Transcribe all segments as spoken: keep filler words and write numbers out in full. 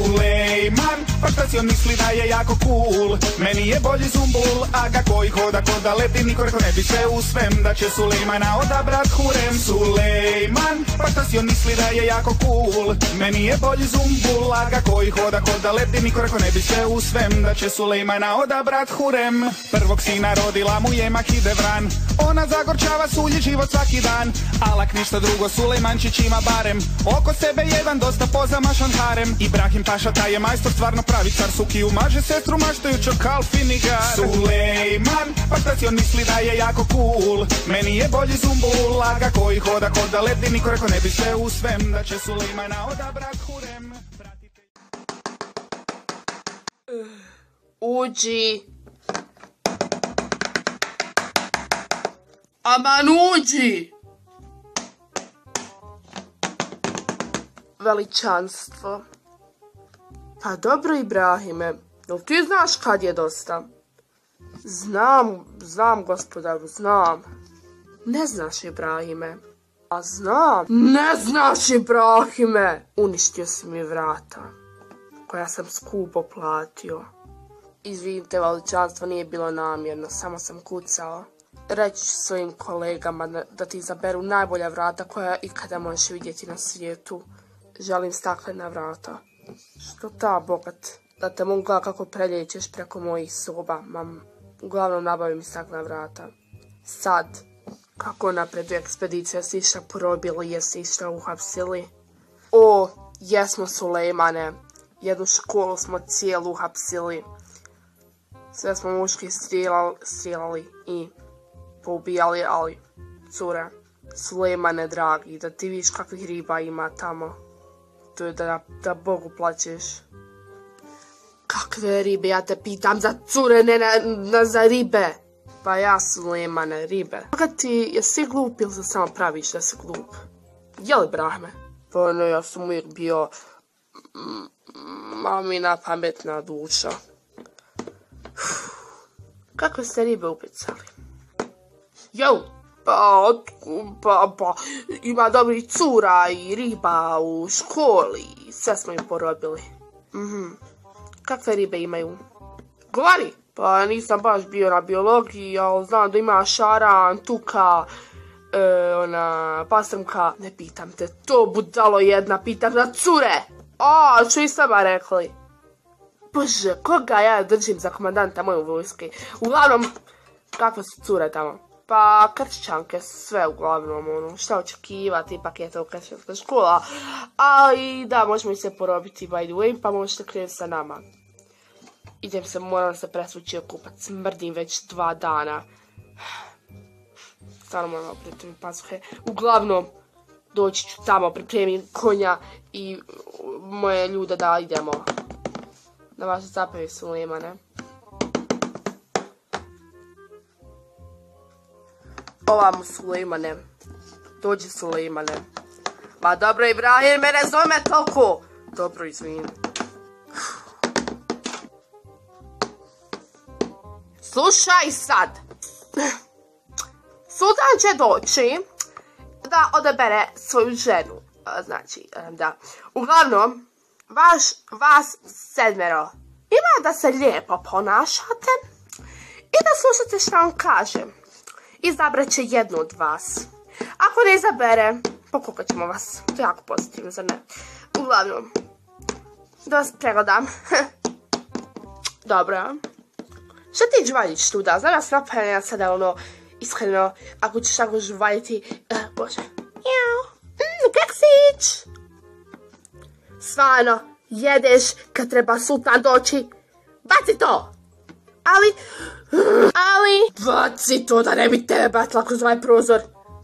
Sulejman, pa šta si on misli da je jako cool? Meni je bolji Zumbul, a ga koji hoda ko da leti, niko rekao ne bi sve u svem, da će Sulejmana odabrat Hurem. Sulejman, pa šta si on misli da je jako cool? Meni je bolji Zumbul, a ga koji hoda ko da leti, niko rekao ne bi sve u svem, da će Sulejmana odabrat Hurem. Prvog sina rodila mu je Mahidevran, ona zagorčava sulji život svaki dan, alak ništa drugo, Sulejmančić ima barem oko sebe jedan dosta pozamašan harem. Ibrahim Paša taj je majstor, stvarno pravi car, Sukiju maže sestru maštajućo kal finigar. Sulejman, pa šta si on misli da je jako cool? Meni je bolji Zumbul, a ga koji hoda ko da leti, niko rekao ne bi sve u svem, da će Sulejmana odabrat Hurem. Uđi. Aman uđi. Veličanstvo. Pa dobro, Ibrahime, jel ti znaš kad je dosta? Znam, znam, gospodaru, znam. Ne znaš, Ibrahime. A znam. Ne znaš, Ibrahime. Uništio si mi vrata, koja sam skupo platio. Izvinite, veličanstvo, nije bilo namjerno, samo sam kucao. Reći ću svojim kolegama da ti izaberu najbolja vrata koja ikada možeš vidjeti na svijetu. Želim staklena vrata. Što ta, bogat? Da te mogu gledati kako preljećeš preko mojih soba, mam. Uglavnom nabavi mi staklena vrata. Sad, kako napreduje ekspedicija, jesi išta porobili, jesi išta uhapsili? O, jesmo, Sulejmane. Jednu školu smo cijelu uhapsili. Sve smo muški strijelali, strijelali i poubijali, ali cure, Sulejmane dragi, da ti vidiš kakvih riba ima tamo. To je da, da Bogu plaćeš. Kakve ribe, ja te pitam za cure, ne na, na za ribe. Pa ja, Sulejmane, ribe. Kada ti, jesi glup ili se samo praviš da si glup? Jel, Ibrahime? Pa ne, ja sam uvijek bio mamina pametna duša. Kakve ste ribe upecali? Jo, pa, pa, pa, ima dobrih cura i riba u školi, sve smo im porobili. Mhm. Kakve ribe imaju? Govori! Pa nisam baš bio na biologiji, ali znam da ima šaran, tuka, e, ona, pastrmka. Ne pitam te, to budalo jedna, pitam na cure! A, što i sama rekli? Bože, koga ja držim za komandanta moje vojske? Uglavnom, kakve su cure tamo? Pa kršćanke, sve uglavnom, ono, šta očekivati, ipak je to kršćanska škola. Ali da, možemo i se porobiti by the way, pa možete krenuti sa nama. Idem se, moram se presvući okupat, smrdim već dva dana. Stvarno moram oprijetim pasuhe. Uglavnom, doći ću tamo, pripremim konja i moje ljude da idemo. Na vaše zapevi, Sulejmane. Ovamo, Sulejmane. Dođi, Sulejmane. Ma dobro, Ibrahim, mene zove toliko. Dobro, izvini. Slušaj sad. Sultan će doći da odabere svoju ženu. Znači, da. Uglavnom, vaš, vas sedmero ima da se lijepo ponašate i da slušate što on kaže. Izabrat će jednu od vas. Ako ne izabere, pokukat ćemo vas. To je jako pozitivno, zar ne? Uglavnom, da vas pregledam. Dobro. Šta ti žvaljiš tu da? Znam ja sam napravljena sada ono, iskreno, ako ćeš tako žvaljiti, uh, bože. Jao. Mm, keksić. Stvarno, jedeš kad treba sultan doći. Baci to. Ali, ali, baci to da ne bi tebe batila kroz ovaj prozor.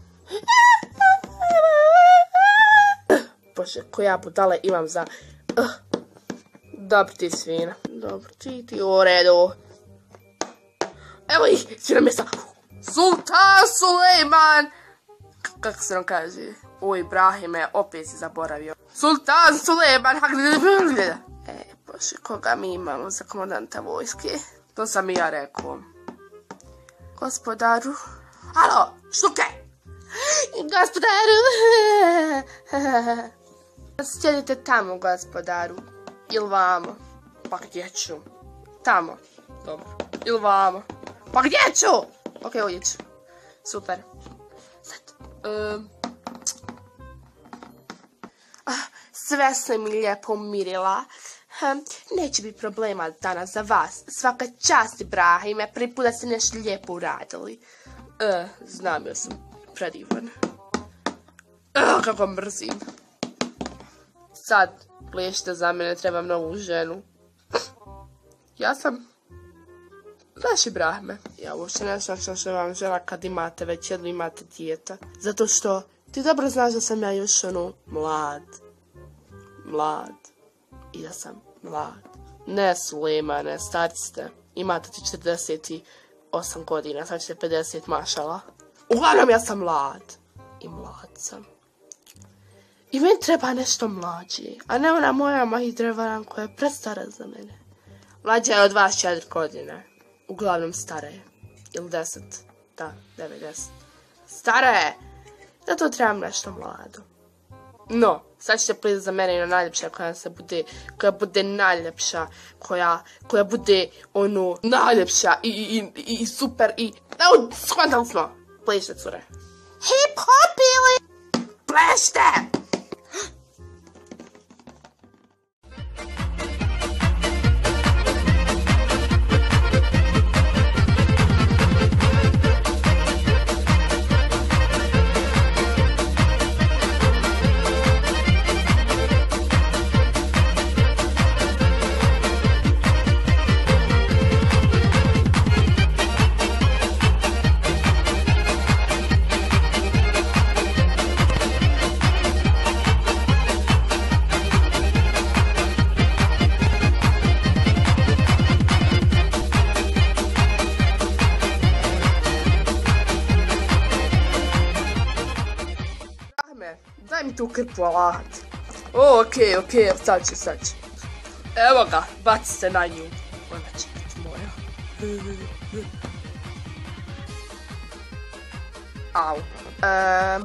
Bože, koja budale imam za... Uh. Dobro ti, svina. Dobro ti, ti u redu. Evo ih, svina mjesta. Sultan Sulejman! Kako se nam kaže? O, Ibrahime, opet si zaboravio. Sultan Sulejman! E, bože, koga mi imamo za komandanta vojske? To sam i ja rekao. Gospodaru? Alo, štuke! Gospodaru! Sjedite tamo, gospodaru. Ili vamo? Pa gdje ću? Tamo. Dobro. Ili vamo? Pa gdje ću? Ok, ovdje ću. Super. Sad. Um. Ah, sve sam mi lijepo umirila. Um, neće biti problema danas za vas. Svaka čast, Ibrahime. Prvi put da ste nešto lijepo uradili. Uh, znam, ja sam predivan. Uh, kako mrzim. Sad, pliješite za mene, trebam novu ženu. Ja sam... Znaš, Ibrahime, ja uopće ne znam što vam žena kad imate već jedno imate dijete. Zato što ti dobro znaš da sam ja još ono mlad. Mlad. I da sam mlad. Ne, Sulejman, ne, stari ste. Imate ti četrdeset osam godina, sad ćete pedeset, mašala. Uglavnom ja sam mlad. I mlad sam. I meni treba nešto mlađi, a ne ona moja mahidrevaran koja je prestara za mene. Mlađa je od vas četiri godine. Uglavnom stara je. Ili deset. Da, devet, deset. Stara je. Zato trebam nešto mlado. No, sad ćete plizati za mene i na najljepša koja se bude, koja bude najljepša, koja, koja bude ono najljepša i, i, i, i super i... Evo, shvatali smo. Plešte, cure. Hip hop ili... Plešte! Daj mi tu krpu alat. O, okej, okej, sad ću, sad ću. Evo ga, baci se na nju. Ona će biti moja. Au. Um.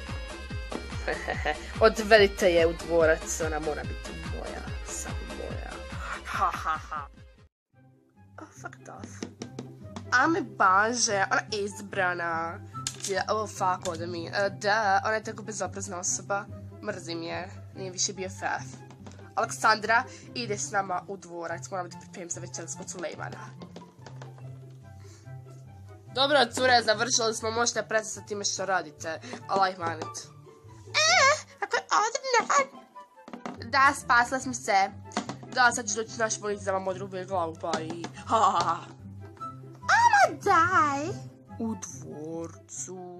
Odvedite je u dvorac, ona mora biti moja. Samo moja. Ha, ha, ha. Oh, fucked off. Ame baže, ona je izbrana. Oh, fuck, ode mi. Uh, da, ona je tako bezobrazna osoba. Mrzim je. Nije više B F F. Aleksandra, ide s nama u dvorac. Moram da pripremim za večeras kod Sulejmana. Dobro, cure, završili smo. Možete prestati sa time što radite. Allah manit. E, ako je odrna. Da, spasila smo se. Da, sad ću doći naš polic da vam odrube glavu, pa i... Ha, ha, ha. Ama daj. U dvorcu.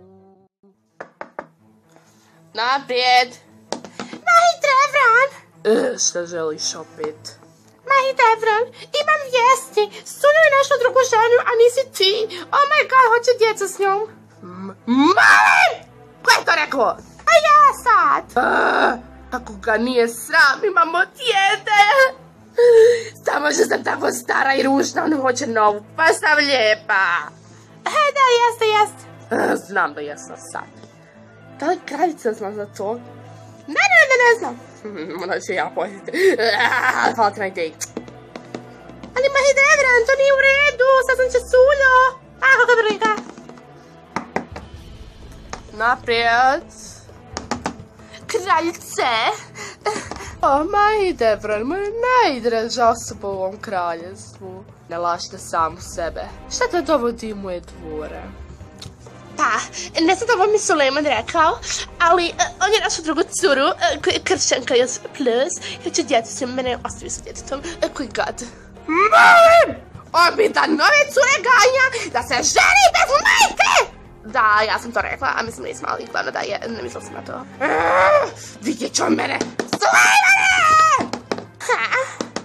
Naprijed! Mahidevran! E, šta želiš opet? Mahidevran, imam vijesti. Sunju je našla drugu ženu, a nisi ti. Oh my god, hoće djeca s njom. Malim! Ko je to rekao? A ja sad. A, kako ga nije sram, imamo dijete. Samo što sam tako stara i ružna, on hoće novu, pa sam lijepa. E, da, jeste, jeste. E, znam da jesam sad. Da li kraljica zna za to? Ne, ne, ne, ne znam. Onda ću ja pojeti. Hvala ti na ideji. Ali Mahidevran, to nije u redu, sad sam će suljo. A, kako briga. Naprijed. Kraljice. O, Mahidevran, moja najdraža osoba u ovom kraljevstvu. Ne lažite samu sebe. Šta te dovodi u moje dvore? Pa, ne znam da vam je Sulejman rekao, ali uh, on je našu drugu curu, uh, koja je kršćanka još plus, jer će djecu se mene ostaviti sa djetetom, uh, koji god. Molim! On mi da nove cure ganja, da se ženi bez majke! Da, ja sam to rekla, a mislim nisam, ali glavno da je, ne mislila sam na to. Uh, vidjet ću mene! Sulejmane! Ha?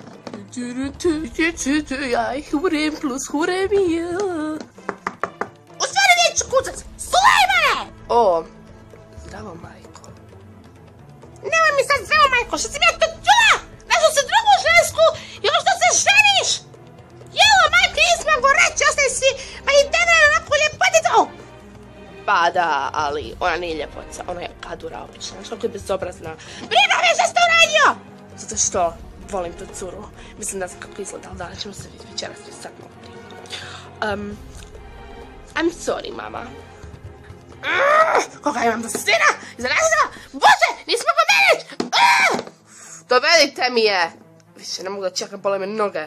Ja ih hurem plus hurem je. U stvari neću kucac! Sulejmane! O, zdravo majko. Nemoj mi sad zdravo majko, što si mi ja to čula? Našla se drugu žensku i još da se ženiš! Jelo majko, nisam mogu reći, ostaj si Mahidevran onako ljepoticu! Pa da, ali ona nije ljepotica, ona je kadura obična, što je bezobrazna. Briga me što ste uradio! Zato što volim tu curu. Mislim da znam kako izgleda, ali danas ćemo se vidjeti večeras i sad mogu prije. Um, I'm sorry, mama. Koga imam do stina? Izražila! Bože, nismo pobedić! Dovedite mi je! Više ne mogu da čekam, bole me noge.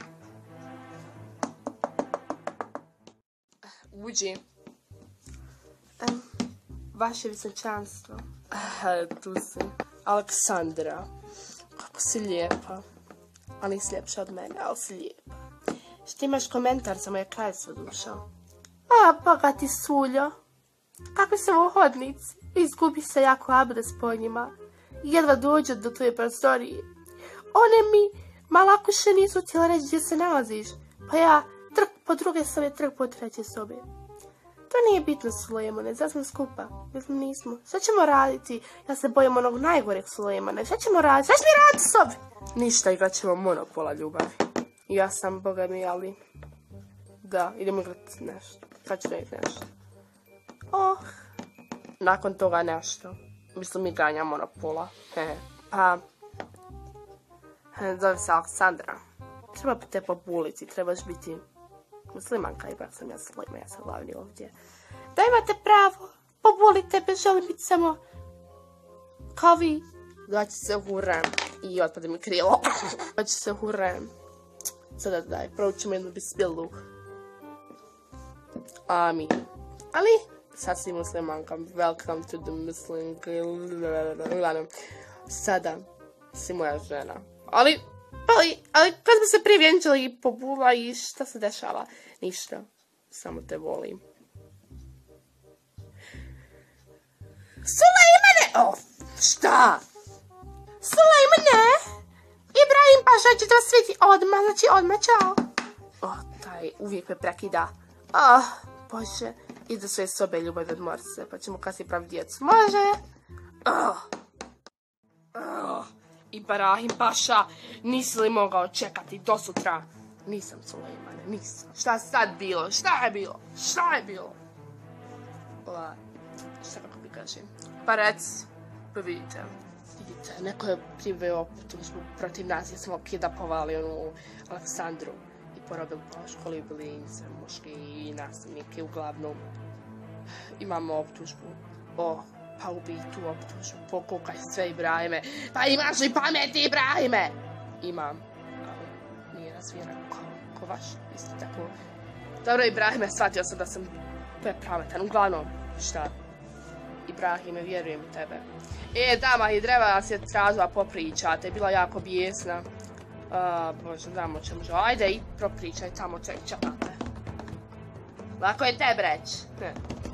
Uđi. Um, vaše visočanstvo. Tu si. Aleksandra. Kako si lijepa. Ali nisi ljepša od mene, ali si lijepa. Što imaš komentar za moje kraljstvo, duša? A, bogati suljo. Kakvi su u hodnici? Izgubi se jako abdes po njima. Jedva dođu do tvoje prostorije. One mi malakuše nisu htjela reći gdje se nalaziš. Pa ja trk po druge sobe, trk po treće sobe. To nije bitno, Sulejmane, zad smo skupa. Mislim, nismo. Šta ćemo raditi? Ja se bojim onog najgoreg Sulejmane. Šta ćemo raditi? Šta će mi raditi sobi? Ništa, igrat ćemo Monopola, ljubavi. Ja sam, boga mi, ali... Da, idemo igrati nešto. Sad ću raditi nešto. Oh. Nakon toga nešto. Mislim, igranja Monopola. Hehe. Pa... Zove se Aleksandra. Treba te pobuliti, trebaš biti... Muslimanka, ipak sam ja Sulejman, ja sam glavni ovdje. Da imate pravo, poboli tebe, želim biti samo kao vi. Daći se hurem. I otpade mi krilo. Daći se hurem. Sada daj, proučimo jednu bismilu. Amin. Ali, sad si muslimanka. Welcome to the Muslim... Sada si moja žena. Ali... Ali, ali kad bi se prije vjenčali i pobula i šta se dešava? Ništa. Samo te volim. Sulejmane! Oh, šta? Sulejmane! Ibrahim Paša će to sviti odmah, znači odmah, čao. Oh, taj uvijek me prekida. Oh, Bože. Ide do svoje sobe, ljubav, odmor se, pa ćemo kasnije praviti djecu. Može? Oh. Oh. Ibrahim Paša, nisi li mogao čekati do sutra? Nisam, Sulejmane, nisam. Šta sad bilo? Šta je bilo? Šta je bilo? Ova, šta kako bi kažem? Pa rec, pa vidite. Vidite, neko je priveo optužbu protiv nas jer smo kidapovali onu Aleksandru i porobili po školi, bili muški i nastavnike, uglavnom. Imamo optužbu o... Pa ubij tu optužu, pokukaj sve, Ibrahime. Pa imaš li pameti, Ibrahime? Imam, ali nije razvijena ko, ko vaš, isto tako. Dobro, Ibrahime, shvatio sam da sam prepametan. Uglavnom, šta? Ibrahime, vjerujem u tebe. E, dama i dreva nas je tražila popričati, je bila jako bijesna. A, Bože, damo ćemo žao. Ajde i propričaj tamo, čekate. Lako je tebe reći. Ne.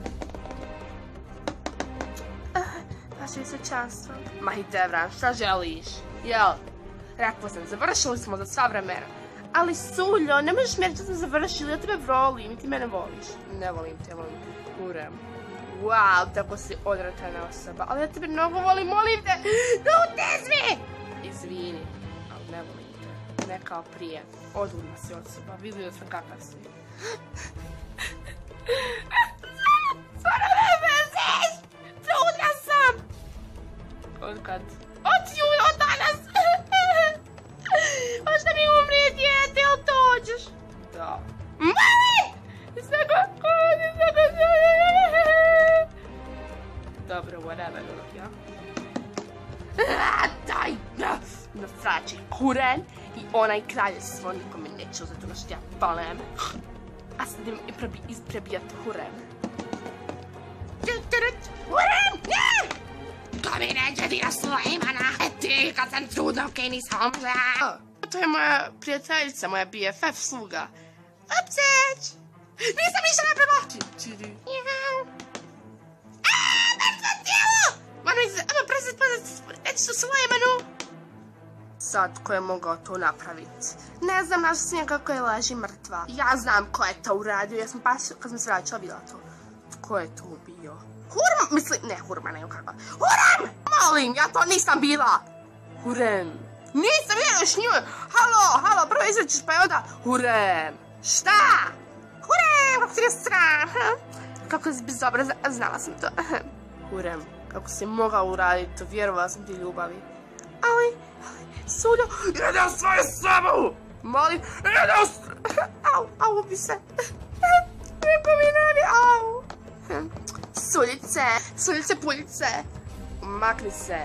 Vaše visočanstvo. Ma i Devran, šta želiš? Jel? Rekao sam, završili smo za sva vremena. Ali Suljo, ne možeš mi reći da sam završila, ja tebe volim i ti mene voliš. Ne volim te, volim kurem. Wow, tako si odretana osoba. Ali ja tebe mnogo volim, molim te. No, odezvi! Izvini, ali ne volim te. Ne kao prije. Odludna si osoba, vidio sam kakav si. Stvarno ne veziš! Trudna sam! Od kad? Od juj, od danas! Možda mi umrije dijete, jel dođeš? Da. Mami! Svako kodi, svako kodi! Dobro, whatever, ulog, ja? Daj! Na frači kuren i onaj kraljevstvo nikome neće uzeti ono što ja palem. A sad idem isprebijati huren. Huren! Ne! To mi neće ti na Sulejmana. E ti, kad sam trudna, okej, nisam umrla. To je moja prijateljica, moja B F F sluga. Upseć! Nisam ništa napravila! Čiri. Aaaa, mrtvo tijelo! Mano, prezit, prezit, reći su Sulejmanu. Sad, ko je mogao to napraviti? Ne znam, naša sam kako je leži mrtva. Ja znam ko je to uradio, ja sam baš, kad sam se vraćala, vidjela to. Ko je to bio? Hurm, mislim, ne Hurma, ne kako. Hurem! Molim, ja to nisam bila. Hurem. Nisam, vjeruješ njoj. Halo, halo, prvo izrećiš pa je onda Hurem. Šta? Hurem, kako ti je sram. Kako si bezobrazna, znala sam to. Hurem, kako si mogao uraditi to, vjerovala sam ti ljubavi. Ali, ali, Suljo, idi u svoju sobu! Molim, idi u... Au, au, ubi se. Neko mi radi, au. Suljice, suljice, puljice. Makni se.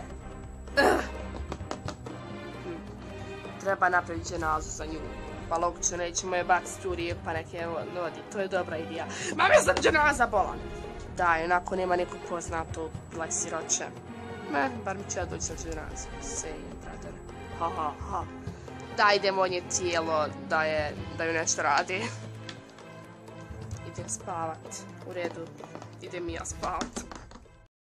Treba napraviti dženazu za nju. Pa logično nećemo je baciti u rijek pa neke vodi. To je dobra ideja. Ma mislim dženaza bolan. Da, onako nema nekog poznatog siroće. Ne, bar mi će ja doći na dženazu. Sejim, brother. Ha, ha, ha. Da, idemo on je tijelo da je, da ju nešto radi. Idem spavat. U redu. Idem i ja spavat.